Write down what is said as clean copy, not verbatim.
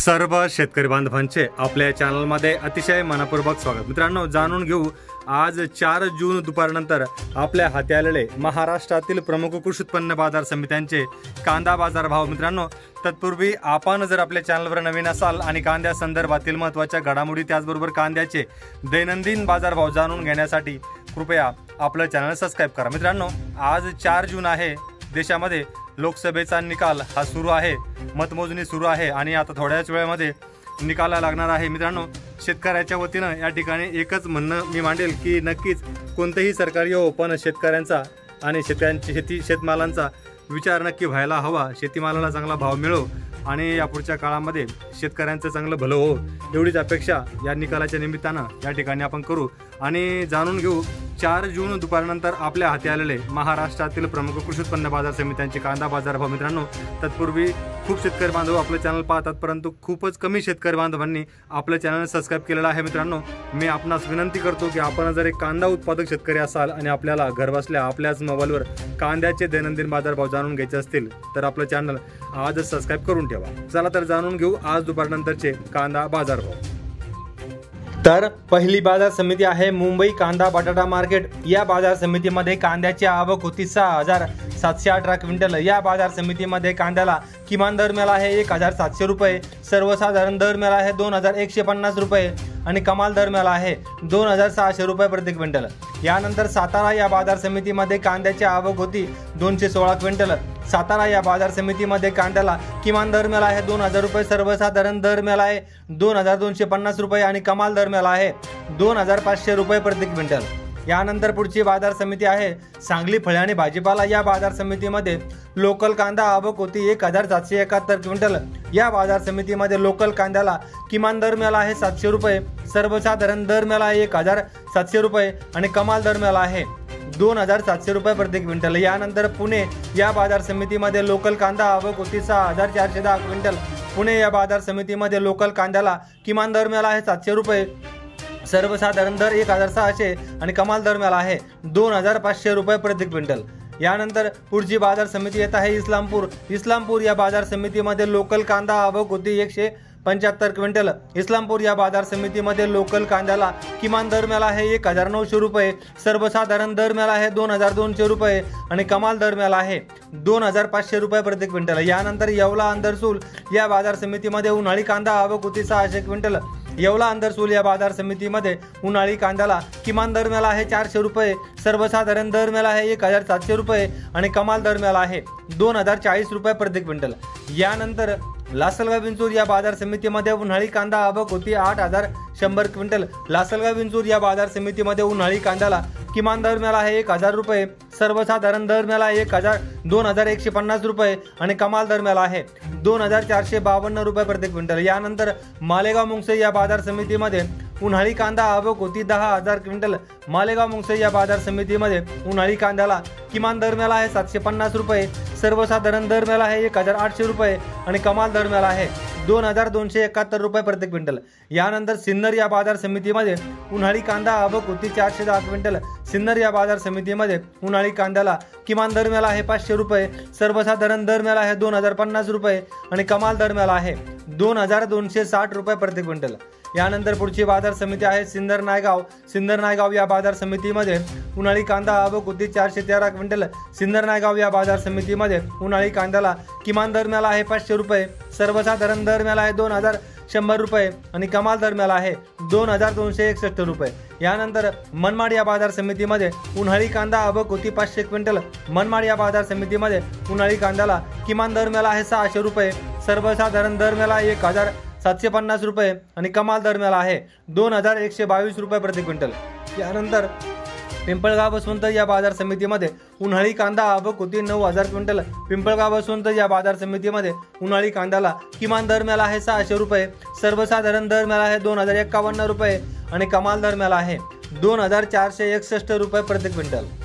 सर्व शेतकरी बांधवांचे आपल्या चॅनलमध्ये अतिशय मनपूर्वक स्वागत। मित्रांनो, जाणून घेऊ आज 4 जून दुपारनंतर आपल्या हाती आलेले महाराष्ट्रातील प्रमुख कृषी उत्पन्न बाजार समित्यांचे कांदा बाजार भाव। मित्रांनो, तत्पूर्वी आपण जर आपल्या चॅनलवर नवीन असाल आणि कांद्या संदर्भातील महत्त्वाच्या घडामोडी त्याचबरोबर कांद्याचे दैनंदिन बाजार भाव जाणून घेण्यासाठी कृपया आपलं चॅनल सबस्क्राइब करा। मित्रांनो, आज 4 जून आहे। देशामध्ये लोकसभेचा निकाल हा सुरू आहे, मतमोजणी सुरू आहे आणि आता थोड्याच वेळामध्ये निकाला लागणार आहे। मित्रांनो, शेतकऱ्याच्या वतीनं या ठिकाणी एकच म्हणणं मी मांडेल की नक्कीच कोणतेही सरकार येवो पण शेतकऱ्यांचा आणि शेतकऱ्यांची शेतमालांचा विचार नक्की व्हायला हवा। शेतीमालाला चांगला भाव मिळो आणि यापुढच्या काळामध्ये शेतकऱ्यांचं चांगलं भलं हो, एवढीच अपेक्षा या निकालाच्या निमित्तानं या ठिकाणी आपण करू आणि जाणून घेऊ 4 जून दुपारनंतर आपल्या हाती आलेले महाराष्ट्रातील प्रमुख कृषी उत्पन्न बाजार समित्यांचे कांदा बाजार भाव। मित्रांनो, तत्पूर्वी खूप शेतकरी बांधव आपलं चॅनल पाहतात, परंतु खूपच कमी शेतकरी बांधवांनी आपलं चॅनल सबस्क्राइब केलेलं आहे। मित्रांनो, मी आपणास विनंती करतो की आपण जर एक कांदा उत्पादक शेतकरी असाल आणि आपल्याला घरबसल्या आपल्याच मोबाईलवर कांद्याचे दैनंदिन बाजार भाव जाणून घ्यायचे असतील तर आपलं चॅनल आजच सबस्क्राइब करून ठेवा। चला तर जाणून घेऊ आज दुपारनंतरचे कांदा बाजार भाव। तर पहिली बाजार समिती आहे मुंबई कांदा बटाटा मार्केट। या बाजार समितीमध्ये कांद्याची आवक होती 6,718 क्विंटल। या बाजार समितीमध्ये कांद्याला किमान दर मिळाला आहे 1,700 रुपये, सर्वसाधारण दर मिळाला आहे 2,150 रुपये आणि कमाल दर मिळाला आहे 2,600 रुपये प्रति क्विंटल। यानंतर सातारा या बाजार समितीमध्ये कांद्याची आवक होती 216 क्विंटल। सातारा या बाजार समितीमध्ये कांद्याला किमान दर मिळाला आहे 2,000 रुपये, सर्वसाधारण दर मिळाला आहे 2,250 रुपये आणि कमाल दर मिळाला आहे 2,500 रुपये प्रति क्विंटल। यानंतर पुढची बाजार समिती आहे सांगली फळे आणि भाजीपाला। या बाजार समितीमध्ये लोकल कांदा आवक होती 1,771 क्विंटल। या बाजार समितीमध्ये लोकल कांद्याला किमान दर मिळाला आहे 700 रुपये, सर्वसाधारण दर मिळाला आहे 1,700 रुपये आणि कमाल दर मिळाला आहे 2,700 रुपये प्रति क्विंटल। यानंतर पुणे या बाजार समितीमध्ये लोकल कांदा आवक होती 6,410 क्विंटल। पुणे या बाजार समितीमध्ये लोकल कांद्याला किमान दर मिळाला आहे 700 रुपये, सर्वसाधारण दर 1,600 आणि कमाल दर मिळाला आहे 2,500 रुपये प्रति क्विंटल। यानंतर पुढची बाजार समिती येत आहे इस्लामपूर। इस्लामपूर या बाजार समितीमध्ये लोकल कांदा आवक होती 175 क्विंटल। इस्लामपूर या बाजार समितीमध्ये लोकल कांद्याला किमान दर मिळाला आहे 1,900 रुपये, सर्वसाधारण दर मिळाला आहे 2,200 रुपये आणि कमाल दर मिळाला आहे 2,500 रुपये प्रति क्विंटल। यानंतर येवला अंदरसूल या बाजार समितीमध्ये उन्हाळी कांदा आवक होती 600 क्विंटल। येवला अंदरसूल या बाजार समितीमध्ये उन्हाळी कांद्याला किमान दर मिळाला आहे 400 रुपये, सर्वसाधारण दर मिळाला आहे 1,700 रुपये आणि कमाल दर मिळाला आहे 2,040 रुपये प्रति क्विंटल। यानंतर लासलगाव विंचूर या बाजार समितीमध्ये उन्हाळी कांदा आवक होती 8,100 क्विंटल। लासलगाव विंचूर या बाजार समितीमध्ये उन्हाळी कांद्याला किमान दर मिळाला आहे 1,000 रुपये, सर्वसाधारण दर मिळाला आहे 2,150 रुपये आणि कमाल दर मिळाला आहे 2,452 रुपये प्रति क्विंटल। यानंतर मालेगाव मुंगसे या बाजार समितीमध्ये उन्हाळी कांदा आवक होती 10,000 क्विंटल। मालेगाव मुंगसे या बाजार समितीमध्ये उन्हाळी कांद्याला किमान दर मिळाला आहे 750 रुपये, सर्वसाधारण दर मिळाला आहे 1,800 रुपये आणि कमाल दर मिळाला आहे 2,271 रुपये प्रति क्विंटल। यानंतर सिन्नर या बाजार समितीमध्ये उन्हाळी कांदा आवक होती 410 क्विंटल। सिन्नर या बाजार समितीमध्ये उन्हाळी कांद्याला किमान दर मिळाला आहे 500 रुपये, सर्वसाधारण दर मिळाला आहे 2,050 रुपये आणि कमाल दर मिळाला आहे 2,260 रुपये प्रति क्विंटल। यानंतर पुढची बाजार समिती आहे सिन्नर नायगाव। सिन्नर नायगाव या बाजार समितीमध्ये उन्हाळी कांदा आवक होती 413 क्विंटल। सिन्नर नायगाव या बाजार समितीमध्ये उन्हाळी कांद्याला किमान दर मिळाला आहे 500 रुपये, सर्वसाधारण दर मिळाला आहे 2,100 रुपये आणि कमाल दर मिळाला आहे 2,261 रुपये। यानंतर मनमाड या बाजार समितीमध्ये उन्हाळी कांदा आवक होती 500 क्विंटल। मनमाड या बाजार समितीमध्ये उन्हाळी कांद्याला किमान दर मिळाला आहे 600 रुपये, सर्वसाधारण दर मिळाला आहे 1,750 रुपये आणि कमाल दर मिळाला आहे 2,122 रुपये प्रति क्विंटल। यानंतर पिंपळगाव बसवंत या बाजार समितीमध्ये उन्हाळी कांदा आवक होती 9,000 क्विंटल। पिंपळगाव बसवंत या बाजार समितीमध्ये उन्हाळी कांद्याला किमान दर मिळाला आहे 600 रुपये, सर्वसाधारण दर मिळाला आहे 2,051 रुपये आणि कमाल दर मिळाला आहे 2,461 रुपये प्रति क्विंटल।